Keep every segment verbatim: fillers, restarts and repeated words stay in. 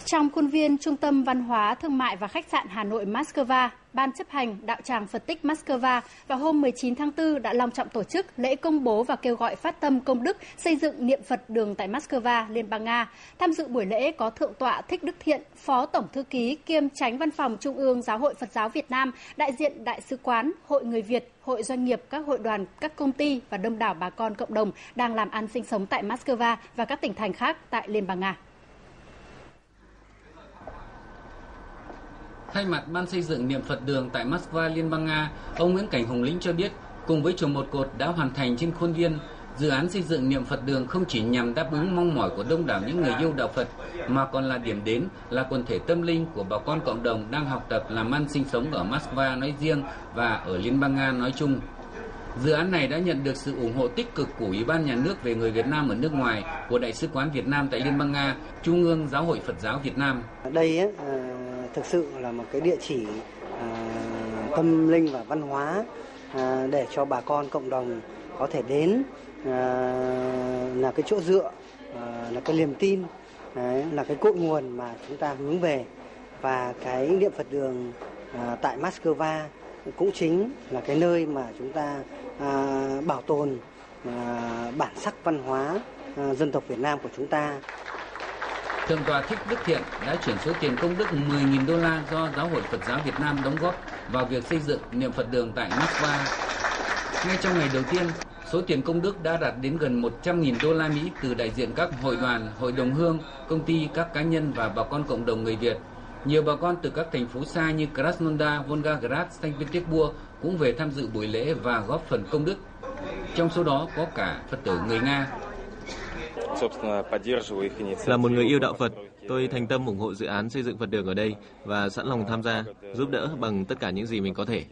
Trong khuôn viên Trung tâm Văn hóa, Thương mại và Khách sạn Hà Nội Moscow, Ban chấp hành Đạo tràng Phật tích Moscow vào hôm mười chín tháng tư đã long trọng tổ chức lễ công bố và kêu gọi phát tâm công đức xây dựng niệm Phật đường tại Moscow, Liên bang Nga. Tham dự buổi lễ có Thượng tọa Thích Đức Thiện, Phó Tổng Thư ký kiêm Chánh Văn phòng Trung ương Giáo hội Phật giáo Việt Nam, đại diện Đại sứ quán, Hội Người Việt, Hội Doanh nghiệp, các hội đoàn, các công ty và đông đảo bà con cộng đồng đang làm ăn sinh sống tại Moscow và các tỉnh thành khác tại Liên bang Nga. Thay mặt Ban xây dựng niệm Phật đường tại Moscow, Liên bang Nga, ông Nguyễn Cảnh Hùng Lĩnh cho biết, cùng với chùa Một Cột đã hoàn thành trên khuôn viên, dự án xây dựng niệm Phật đường không chỉ nhằm đáp ứng mong mỏi của đông đảo những người yêu đạo Phật, mà còn là điểm đến, là quần thể tâm linh của bà con cộng đồng đang học tập làm ăn sinh sống ở Moscow nói riêng và ở Liên bang Nga nói chung. Dự án này đã nhận được sự ủng hộ tích cực của Ủy ban Nhà nước về người Việt Nam ở nước ngoài, của Đại sứ quán Việt Nam tại Liên bang Nga, Trung ương Giáo hội Phật giáo Việt Nam. Đây ấy, thực sự là một cái địa chỉ à, tâm linh và văn hóa à, để cho bà con cộng đồng có thể đến, à, là cái chỗ dựa, à, là cái niềm tin, đấy, là cái cội nguồn mà chúng ta hướng về. Và cái niệm Phật đường à, tại Moscow cũng chính là cái nơi mà chúng ta à, bảo tồn à, bản sắc văn hóa à, dân tộc Việt Nam của chúng ta. Thượng tọa Thích Đức Thiện đã chuyển số tiền công đức mười nghìn đô la do Giáo hội Phật giáo Việt Nam đóng góp vào việc xây dựng niệm Phật đường tại Moscow. Ngay trong ngày đầu tiên, số tiền công đức đã đạt đến gần một trăm nghìn đô la Mỹ từ đại diện các hội đoàn, hội đồng hương, công ty, các cá nhân và bà con cộng đồng người Việt. Nhiều bà con từ các thành phố xa như Krasnodar, Volgograd, Saint Petersburg cũng về tham dự buổi lễ và góp phần công đức. Trong số đó có cả Phật tử người Nga. Là một người yêu đạo Phật, tôi thành tâm ủng hộ dự án xây dựng Phật đường ở đây và sẵn lòng tham gia, giúp đỡ bằng tất cả những gì mình có thể.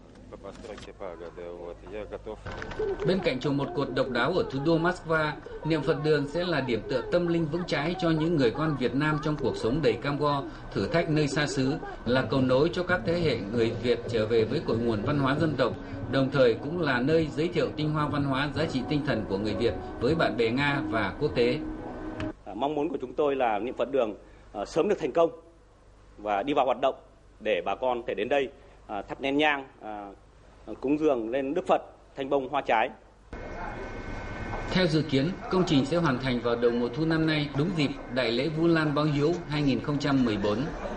Bên cạnh chùa Một Cột độc đáo ở thủ đô Moscow, niệm Phật đường sẽ là điểm tựa tâm linh vững chãi cho những người con Việt Nam trong cuộc sống đầy cam go, thử thách nơi xa xứ, là cầu nối cho các thế hệ người Việt trở về với cội nguồn văn hóa dân tộc, đồng thời cũng là nơi giới thiệu tinh hoa văn hóa, giá trị tinh thần của người Việt với bạn bè Nga và quốc tế. Mong muốn của chúng tôi là niệm Phật đường uh, sớm được thành công và đi vào hoạt động để bà con thể đến đây uh, thắp nén nhang, uh, cúng dường lên Đức Phật, thanh bông hoa trái. Theo dự kiến, công trình sẽ hoàn thành vào đầu mùa thu năm nay, đúng dịp Đại lễ Vu Lan Báo Hiếu hai nghìn không trăm mười bốn.